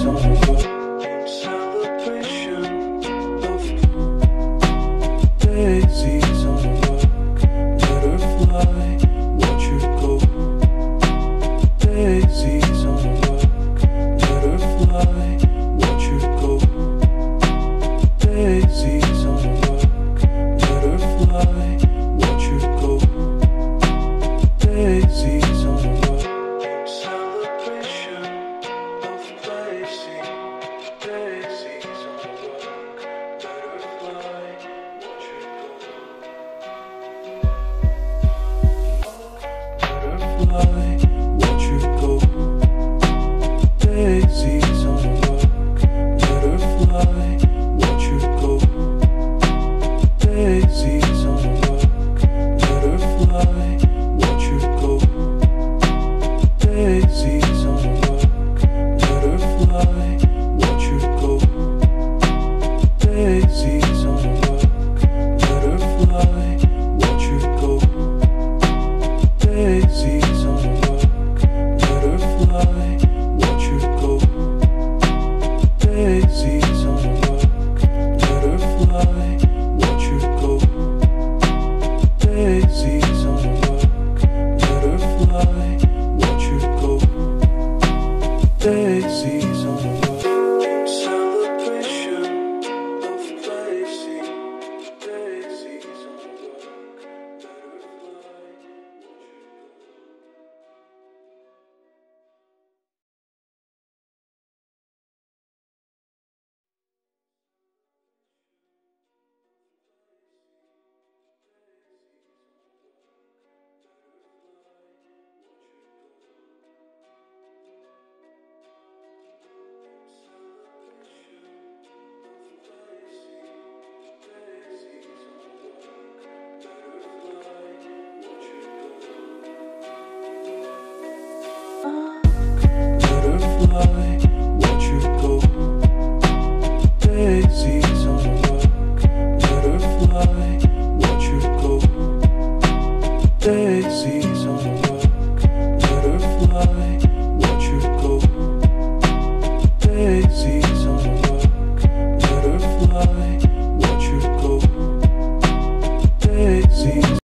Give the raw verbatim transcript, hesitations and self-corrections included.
on a rock in celebration of daisies on a rock. Let her fly, watch her go. Daisies on a rock. Let her fly, watch her go. Daisies on a rock. Let her fly, watch her go. Daisies on a rock in celebration of placing. Daisies on a rock. Let her fly, watch her go. Let her fly, watch her go. Daisies on a rock. Let her fly, watch her go. Daisies on a rock. Let her fly, watch her go. Daisies on a rock. Let her fly, watch her go. Daisies on a rock. Let her fly, watch her go. Daisies on a rock. Let her fly, watch her go. Daisies.